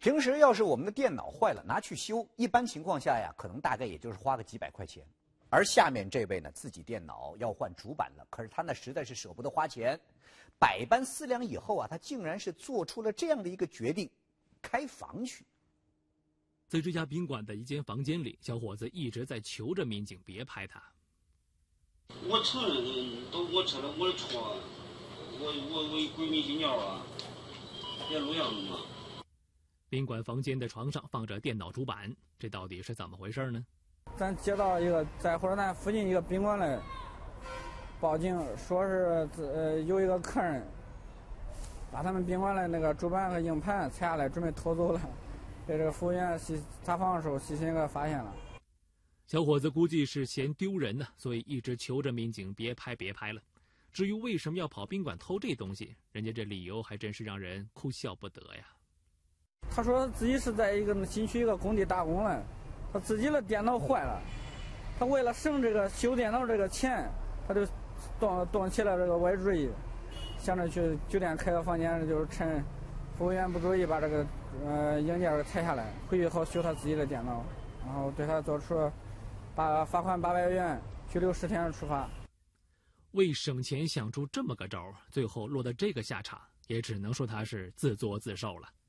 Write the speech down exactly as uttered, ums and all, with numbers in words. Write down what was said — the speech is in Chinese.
平时要是我们的电脑坏了拿去修，一般情况下呀，可能大概也就是花个几百块钱。而下面这位呢，自己电脑要换主板了，可是他呢实在是舍不得花钱，百般思量以后啊，他竟然是做出了这样的一个决定，开房去。 在这家宾馆的一间房间里，小伙子一直在求着民警别拍他。 我承认，都我承认我的错，我我我鬼迷心窍啊，别录像嘛。 宾馆房间的床上放着电脑主板，这到底是怎么回事呢？ 咱接到一个在火车站附近一个宾馆来报警，说是呃有一个客人把他们宾馆的那个主板和硬盘拆下来准备偷走了，被这个服务员细查房的时候细心给发现了。 小伙子估计是嫌丢人呢，所以一直求着民警别拍别拍了。至于为什么要跑宾馆偷这东西，人家这理由还真是让人哭笑不得呀。 他说自己是在一个新区一个工地打工了，他自己的电脑坏了，他为了省这个修电脑这个钱，他就动动起了这个歪主意，想着去酒店开个房间，就是趁服务员不注意把这个呃硬件给拆下来，回去后修他自己的电脑，然后对他做出把罚款八百元、拘留十天的处罚。 为省钱想出这么个招，最后落得这个下场，也只能说他是自作自受了。